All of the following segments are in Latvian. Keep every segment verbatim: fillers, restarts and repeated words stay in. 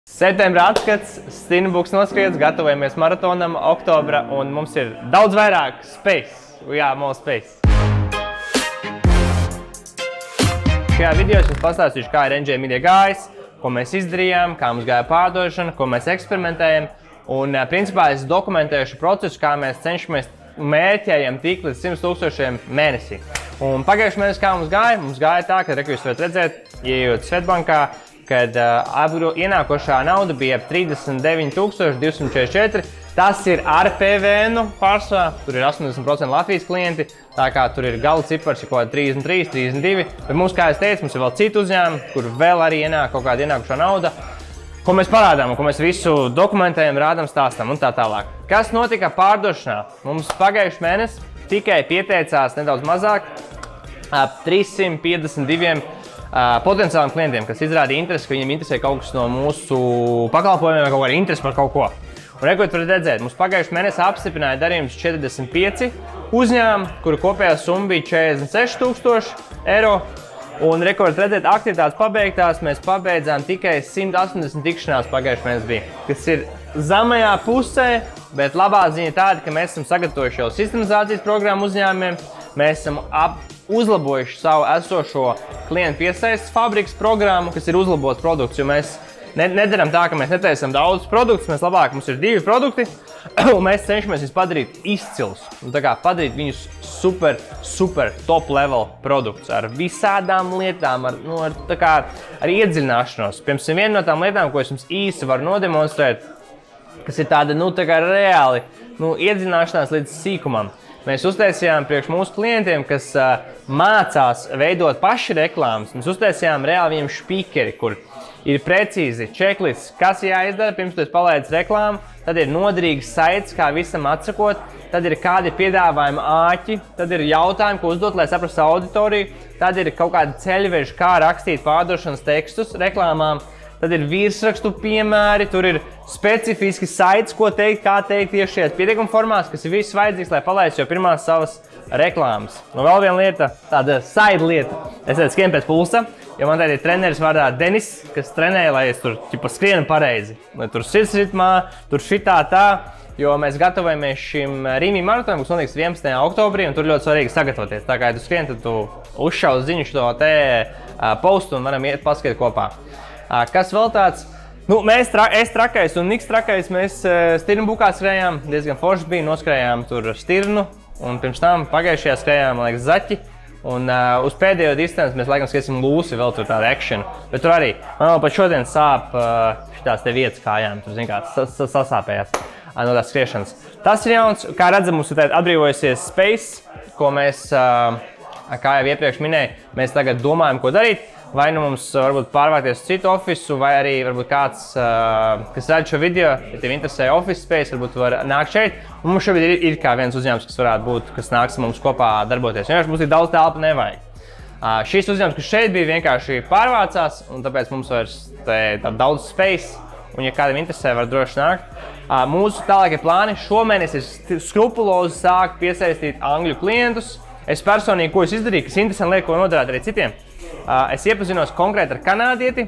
Septembra atskats, Stinbuks noskriets, gatavojamies maratonam oktobra, un mums ir daudz vairāk space. We are more space. Šajā video es jums pastāstīšu, kā ir N J Media gājis, ko mēs izdarījām, kā mums gāja pārdošana, ko mēs eksperimentējam. Un principā es dokumentēšu procesu, kā mēs cenšamies mērķējam tik līdz simt tūkstošiem mēnesī. Un pagājušajā mēnesī, kā mums gāja, mums gāja tā, ka reku jūs varat redzēt, ieejot Svetbankā, kad uh, ienākošā nauda bija ap trīsdesmit deviņi tūkstoši divsimt četrdesmit četri. Tas ir ar P V N pārsvarā, tur ir astoņdesmit procenti Latvijas klienti, tā kā tur ir gala cipars, ir kaut kādi trīsdesmit trīs, trīsdesmit divi. Bet mums, kā es teicu, mums ir vēl citi uzņēmumi, kur vēl arī ienāk kaut kāda ienākušā nauda, ko mēs parādām, ko mēs visu dokumentējam, rādām, stāstam un tā tālāk. Kas notika pārdošanā? Mums pagājušajā mēnesī tikai pieteicās nedaudz mazāk, ap trīssimt piecdesmit diviem Uh, potenciāliem klientiem, kas izrāda interesi, ka viņiem interesē kaut kas no mūsu pakalpojumiem vai kaut kāda interesi par kaut ko. Un rekord varat redzēt, mums pagājušajā mēnesī apstiprināja darījums četrdesmit pieci uzņēmumi, kuru kopējā summa bija četrdesmit seši tūkstoši eiro. Un rekord redzēt, aktivitātes pabeigtās, mēs pabeidzām tikai simt astoņdesmit tikšanās pagājušajā mēnesī bija, kas ir zemajā pusē, bet labā ziņa tāda, ka mēs esam sagatavojuši jau sistemizācijas programmu uzņēmumiem, mēs esam ap uzlabojuši savu esošo klientu piesaistes fabrikas programmu, kas ir uzlabots produkts, jo mēs ne, nedaram tā, ka mēs netaisam daudz produktus, mēs labāk, mums ir divi produkti, un mēs cenšamies viņus padarīt izcilus, un tā kā padarīt viņus super, super top level produktus ar visādām lietām, ar, nu, ar, tā kā, ar iedziļināšanos. Piemēram, viena no tām lietām, ko es jums īsi varu nodemonstrēt, kas ir tāda, nu, tā kā reāli, nu, iedziļināšanās līdz sīkumam. Mēs uztaisījām priekš mūsu klientiem, kas uh, mācās veidot paši reklāmas. Mēs uztaisījām reāli viņiem špīkeri, kur ir precīzi checklists, kas jāizdara, pirms tu esi palaidis reklāmu, tad ir noderīgs saits, kā visam atsakot, tad ir kādi piedāvājumi āķi, tad ir jautājumi, ko uzdot, lai saprastu auditoriju, tad ir kaut kādi ceļveži, kā rakstīt pārdošanas tekstus reklāmām, tad ir virsrakstu piemēri, tur ir specifiski saits, ko teikt, kā teikt tieši šajās pieteikuma formās, kas ir viss vajadzīgs, lai palaistu jau pirmās savas reklāmas. Nu, vēl viena lieta, tāda side lieta. Es tādu skrienu pēc pulsa, jo man tādi ir treneris vārdā Denis, kas trenēja, lai es tur ķipa skrienu pareizi. Lai tur sirds ritmā, tur šitā tā, jo mēs gatavojamies šim Rīmī maratonam, kas notiks vienpadsmitajā oktobrī, un tur ļoti svarīgi sagatavoties. Tā kā, ja tu skrien, tad tu uzšaus ziņu šo te postu un varam iet paskatīt kopā. Kas vēl tāds? Nu, mēs, tra es trakais un Niks trakais, mēs Stirnbukā skrējām, diezgan forši bija, noskrējām tur Stirnu, un pirms tam pagājušajā skrējām, man liekas, Zaķi, un uh, uz pēdējo distanci mēs laikam skriesim Lūsi, vēl tur tādu actionu, bet tur arī, man vēl pat šodien sāp uh, šitās te vietas kājām, tur, zin kā, sasāpējās uh, no tās skriešanas. Tas ir jauns, kā redzam, mums ir atbrīvojusies space, ko mēs, uh, kā jau iepriekš minēju, mēs tagad domājam, ko darīt. Vai nu mums varbūt pārvākties uz citu ofisu, vai arī varbūt kāds, uh, kas redz šo video, ja tev interesē office space, varbūt var nākt šeit. Un mums šobrīd ir, ir kā viens uzņēmums, kas varētu būt, kas nāks mums kopā darboties. Vienkārši mums ir daudz telpu nevajag. Uh, šis uzņēmums, kas šeit bija, vienkārši pārvācās, un tāpēc mums vairs te, tā daudz space, un ja kādam interesē, var droši nākt. Uh, mūsu tālākie plāni šomēnes ir skrupulozi sākt piesaistīt angļu klientus. Es personīgi, ko es izdarīju, kas interesanti liek, ko nodarāt arī citiem. Uh, es iepazinos konkrēti ar kanādieti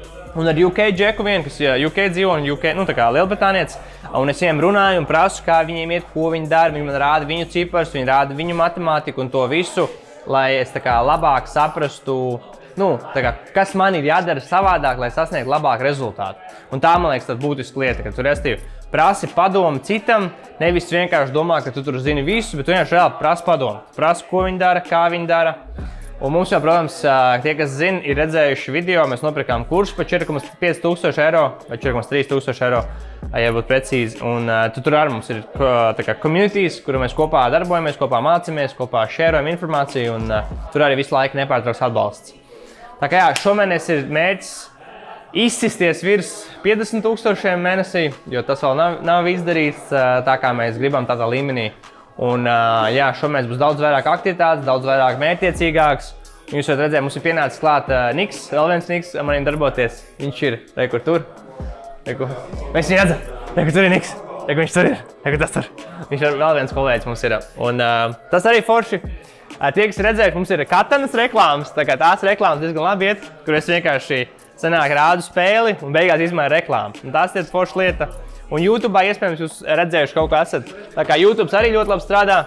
un ar U K džeku vienu, kas U K dzīvo un U K, nu tā kā Lielbritānietis. Un es viņiem runāju un prasu, kā viņiem iet, ko viņi dara. Viņi man rāda viņu cipars, viņi rāda viņu matemātiku un to visu, lai es tā kā labāk saprastu, nu, tā kā, kas man ir jādara savādāk, lai sasniegtu labāku rezultātu. Un tā, man liekas, tad būtiska lieta, ka tu restīvi prasi padomu citam, nevis vienkārši domā, ka tu tur zini visu, bet tu vienkārši reāli prasi padomu. Prasi, ko viņi dara, kā viņi dara. Un mums jau, protams, tie, kas zina, ir redzējuši video, mēs nopirkām kursu par četri komats pieci tūkstoši eiro vai četri komats trīs tūkstoši eiro, ja būtu precīzi. Un tu tur arī mums ir tā kā communities, kuru mēs kopā darbojamies, kopā mācāmies, kopā šērojam informāciju, un tur arī visu laiku nepārtrauks atbalsts. Tā kā jā, šomēnes ir mērķis izsisties virs piecdesmit tūkstošiem mēnesī, jo tas vēl nav, nav izdarīts tā, kā mēs gribam tādā līmenī. Un jā, šomēnes būs daudz vairāk aktivitātes, daudz vairāk mērķtiecīgāks. Jūs varat redzēt, mums ir pienācis klāt Niks, vēl viens Niks, manim darboties. Viņš ir, rekur tur, rekur. Mēs viņu redzam, rekur tur ir Niks, rekur viņš tur ir, rekur tas tur. Viņš ir vēl viens kolēģis mums ir. Un uh, tas arī forši. Tie, kas redzējuši, mums ir katanas reklāmas, tā kā tās reklāmas diezgan labi iet, kur es vienkārši sanāk rādu spēli un beigās izmēra reklāmu. Un tas ir forša lieta. Un YouTube'ā iespējams jūs redzējuši kaut ko esat. Tā kā YouTube's arī ļoti labi strādā.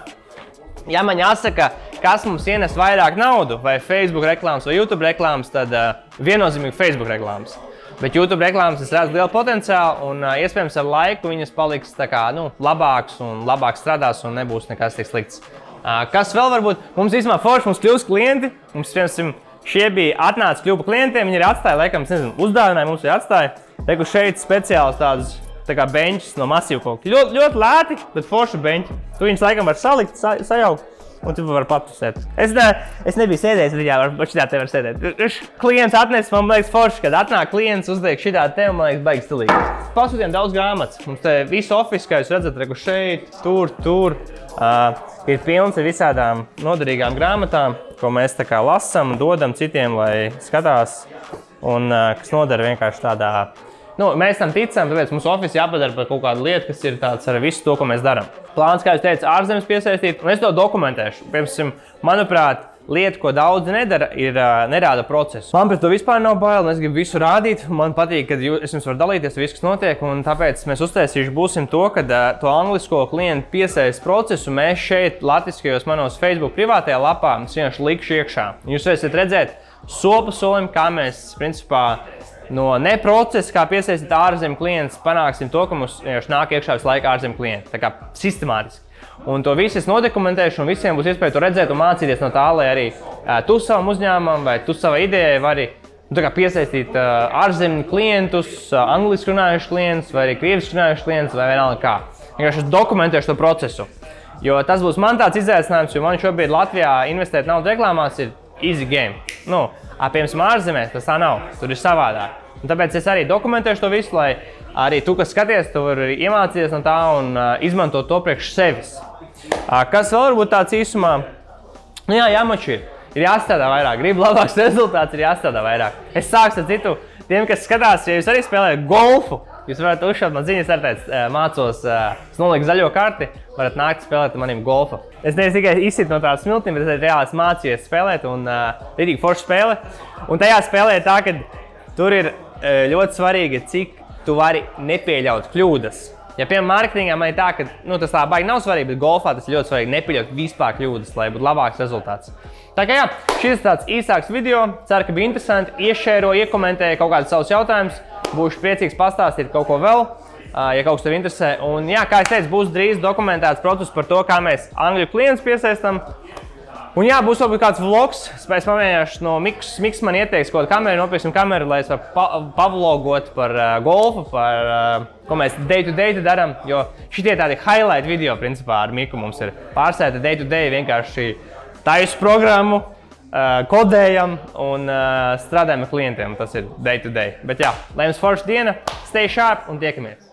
Ja man jāsaka, kas mums ienes vairāk naudu, vai Facebook reklāmas vai YouTube reklāmas, tad uh, viennozīmīgi Facebook reklāmas. Bet YouTube reklāmas es redzu lielu potenciālu un uh, iespējams ar laiku viņas paliks tā kā, nu, labāks un labāk strādās un nebūs nekas tik slikts. Uh, kas vēl varbūt? Mums īstenībā forši, mums kļūst klienti. Mums, piemēram, šie bija atnāca kļuva klientiem, viņi ir atstāja, laikam, es nezinu, uzdāvināja, mums ir atstāja. Reku šeit speciāls tādus tā kā beņķus no masīvu kaut kā. Ļoti, ļoti lēti, bet forši beņķi. Tu viņus laikam var salikt, sa, sajaukt, un tu var patusēt. Es, ne, es nebiju sēdējis viņā, varbūt šitā te var sēdēt. Klients atnes, man liekas forši, kad atnāk klients, uzliek šitā te, man liekas, baigas stilīgi. Pasūtījām daudz grāmatas. Mums te visu office, kā jūs redzat, reku šeit, tur, tur. Uh, ir pilns ar visādām noderīgām grāmatām, ko mēs tā kā lasam un dodam citiem, lai skatās, un uh, kas nodara vienkārši tādā. Nu, mēs tam ticam, tāpēc mums office jāpadara par kaut kādu lietu, kas ir tāds ar visu to, ko mēs darām. Plāns, kā jūs teicat, ārzemes piesaistīt, un es to dokumentēšu. Piemēram, manuprāt, lieta, ko daudzi nedara, ir uh, nerāda procesu. Man pret to vispār nav bail, un es gribu visu rādīt. Man patīk, ka jūs, es jums varu dalīties viss, kas notiek, un tāpēc mēs uztaisījuši būsim to, ka uh, to anglisko klientu piesaist procesu mēs šeit latviskajos manos Facebook privātajā lapā mums vienkārši likšu iekšā. Jūs varēsiet redzēt sopa solim, kā mēs, principā, no neprocesa, kā piesaistīt ārzemju klientus, panāksim to, ka mums nāk iekšā visu laiku ārzemju klienti. Tā kā sistemātiski. Un to visu es nodokumentēšu, un visiem būs iespēja to redzēt un mācīties no tā, lai arī uh, tu savam uzņēmumam vai tu savai idejai vari nu, tā kā piesaistīt uh, ārzemju klientus, uh, angliski runājuši klientus, vai arī krieviski runājuši klientus, vai vienalga kā. Vienkārši es dokumentēšu to procesu. Jo tas būs man tāds izaicinājums, jo man šobrīd Latvijā investēt naudu reklāmās ir easy game. Nu, piemēram, ārzemēs tas tā nav, tur ir savādāk. Un tāpēc es arī dokumentēšu to visu, lai arī tu, kas skaties, tu vari iemācīties no tā un uh, izmantot to priekš sevis. Uh, kas vēl varbūt tāds īsumā? Nu jā, jāmači ir. Ir jāstrādā vairāk. Gribu labāks rezultāts, ir jāstrādā vairāk. Es sākšu ar citu. Tiem, kas skatās, ja jūs arī spēlējat golfu, jūs varat uzšaut man ziņas, ar teic, mācos, es nolieku zaļo karti, varat nākt spēlēt ar maniem golfa. Es nevis tikai izsit no tās smiltīm, bet es reāli mācījies spēlēt un uh, rītīgi forša spēle. Un tajā spēlē ir tā, ka tur ir ļoti svarīgi, cik tu vari nepieļaut kļūdas. Ja, piemēram, mārketingā man ir tā, ka nu, tas tā baigi nav svarīgi, bet golfā tas ir ļoti svarīgi nepieļaut vispār kļūdas, lai būtu labāks rezultāts. Tā kā jā, šis ir tāds īsāks video. Ceru, ka bija interesanti. Iešēro, iekomentēju kaut kādus savus jautājumus. Būšu priecīgs pastāstīt kaut ko vēl, ja kaut kas tev interesē. Un jā, kā es teicu, būs drīz dokumentēts process par to, kā mēs angļu klientus piesaistam. Un jā, būs varbūt kāds vlogs, es pamēģināšu no Miks, Miks man ieteiks kaut kādu kameru, nopirksim kameru, lai es varu pa, pavlogot par uh, golfu, par uh, ko mēs day to day daram, jo šitie tādi highlight video, principā, ar Miku mums ir pārsēta day to day, vienkārši taisu programmu, uh, kodējam un uh, strādājam ar klientiem, tas ir day to day. Bet jā, lai jums forša diena, stay sharp un tiekamies!